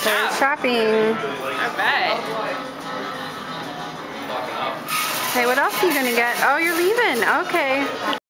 Claire's shopping. I bet. Hey, what else are you gonna get? Oh, you're leaving. Okay.